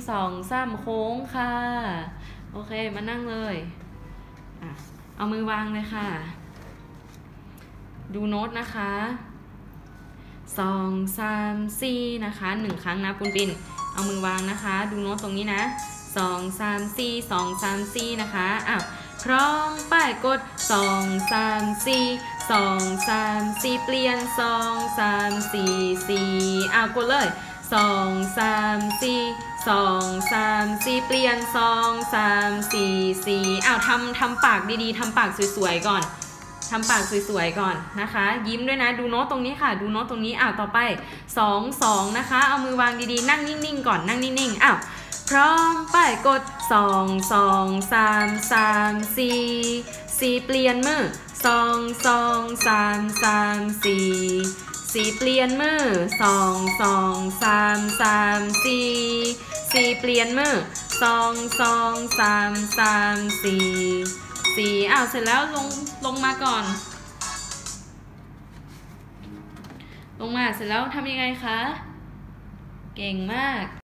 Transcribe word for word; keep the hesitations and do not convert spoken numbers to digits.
สองสามโค้งค่ะโอเคมานั่งเลยอ่ะเอามือวางเลยค่ะดูโน้ตนะคะสองสามสี่นะคะหนึ่งครั้งนะปุณปินเอามือวางนะคะดูโน้ตตรงนี้นะสองสามสี่สองสามสี่นะคะอ้าวพร้อมป้ายกดสองสามสี่สองสามสี่เปลี่ยนสองสามสี่สี่อ้าวกดเลยสองสามสี่สองสามสี่เปลี่ยนสองสามสี่สี่อ้าวทำทำปากดีๆทำปากสวยๆก่อนทำปากสวยๆก่อนนะคะยิ้มด้วยนะดูโน้ตตรงนี้ค่ะดูโน้ตตรงนี้อ้าวต่อไปสอง สองนะคะเอามือวางดีๆนั่งนิ่งๆก่อนนั่งนิ่งๆอ้าวพร้อมไปกดสอง สอง สาม สาม สี่ สี่เปลี่ยนมือสอง สอง สาม สาม สี่ สี่เปลี่ยนมือสอง สอง สาม สาม สี่ สี่เปลี่ยนมือสอง สอง สาม สาม สี่สี่อ้าวเสร็จแล้วลงลงมาก่อนลงมาเสร็จแล้วทำยังไงคะเก่งมาก